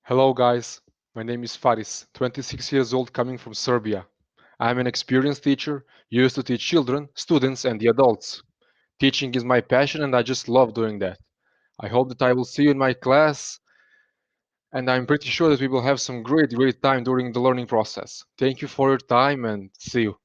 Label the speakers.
Speaker 1: Hello guys, my name is Faris, 26 years old coming from Serbia. I'm an experienced teacher, used to teach children, students and the adults. Teaching is my passion and I just love doing that. I hope that I will see you in my class and I'm pretty sure that we will have some great time during the learning process. Thank you for your time and see you.